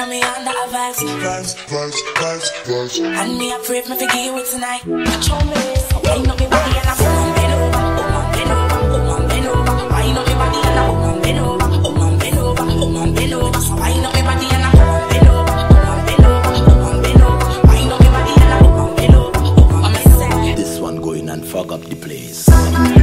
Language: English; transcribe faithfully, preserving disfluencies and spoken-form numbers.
and me under a vibes, vibes, vibes, vibes, vibes. And me a pray for me forgive you tonight. Watch on me, so wind up me body and I come on bend over, come on bend over, come on bend over. Wind up me body and I come on bend over, come on bend over, come on bend over. So wind up me body and I come on bend over, come on bend over, come on bend over. Wind up me body and I come on bend over, come on bend over. This one going and fuck up the place.